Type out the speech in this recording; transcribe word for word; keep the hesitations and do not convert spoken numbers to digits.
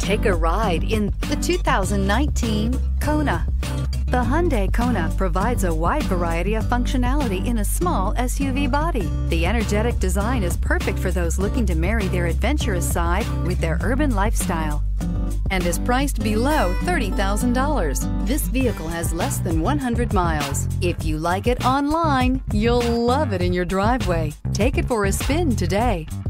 Take a ride in the two thousand nineteen Kona. The Hyundai Kona provides a wide variety of functionality in a small S U V body. The energetic design is perfect for those looking to marry their adventurous side with their urban lifestyle and is priced below thirty thousand dollars. This vehicle has less than one hundred miles. If you like it online, you'll love it in your driveway. Take it for a spin today.